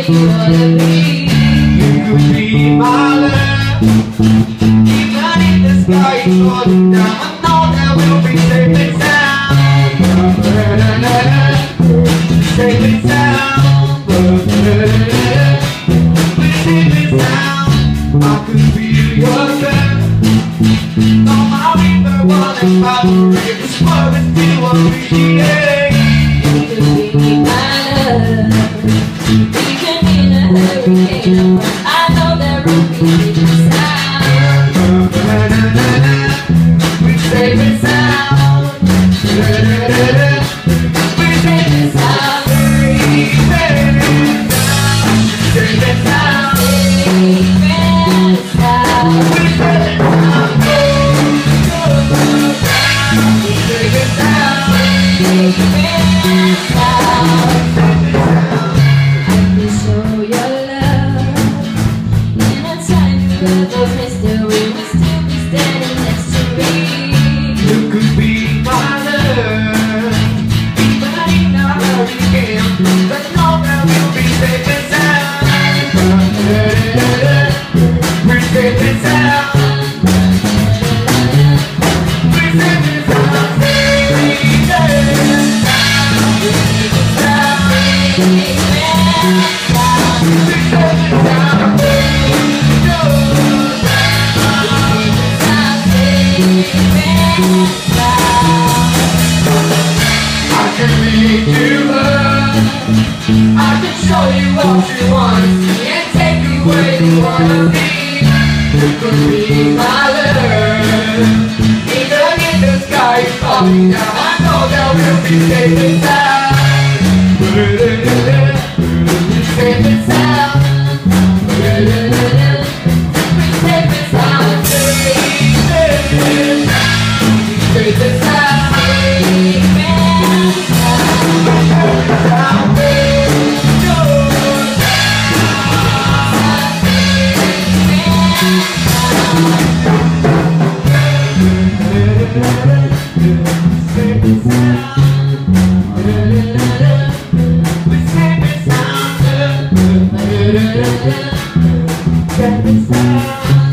you wanna be. You could be my love. Even if the sky is falling down, I know that we'll be safe and sound. Safe and sound. We're safe and sound. I could be your girl. No, my river running by the river. This world is still what we create. You could be my love. Even in a hurricane, I know that we'll be safe and sound. We're safe and sound. We're safe and sound. Safe and sound. You could be my love. Even in a hurricane, but know that we'll be safe and sound. We're safe and sound. We're safe and sound. I can make you love. I can show you what you want and take you where you wanna be. You could be my love. Even if the sky is falling down, I know that we'll be safe and sound. Safe and sound. Safe and sound. Safe and sound. Safe and sound.